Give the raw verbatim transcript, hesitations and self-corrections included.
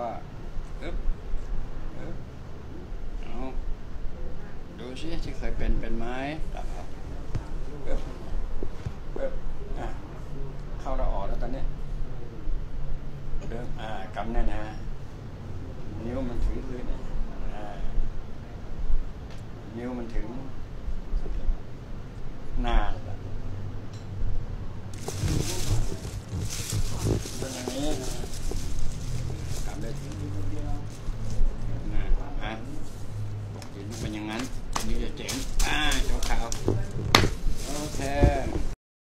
ว่าอึ๊บอึ๊บเอาดูสิที่เคยเป็นเป็นไหมตับครับอึ๊บอึ๊บอ่ะเข้าแล้วออกแล้วตอนนี้เดิมอ่ากำแน่นนะนิ้วมันถึงพื้นอ่านิ้วมันถึงหน้าเป็นอย่างนี้กำได้ถึง